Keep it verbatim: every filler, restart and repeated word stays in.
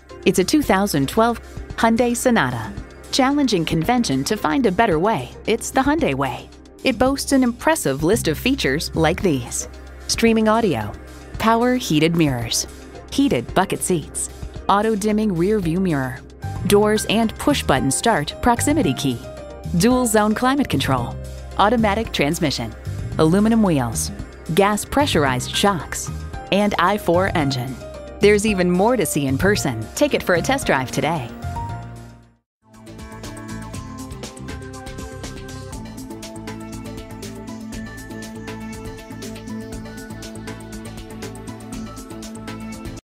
It's a two thousand twelve Hyundai Sonata. Challenging convention to find a better way, it's the Hyundai way. It boasts an impressive list of features like these: streaming audio, power heated mirrors, heated bucket seats, auto-dimming rear view mirror, doors and push-button start proximity key, dual zone climate control, automatic transmission, aluminum wheels, gas pressurized shocks, and I four engine. There's even more to see in person. Take it for a test drive today.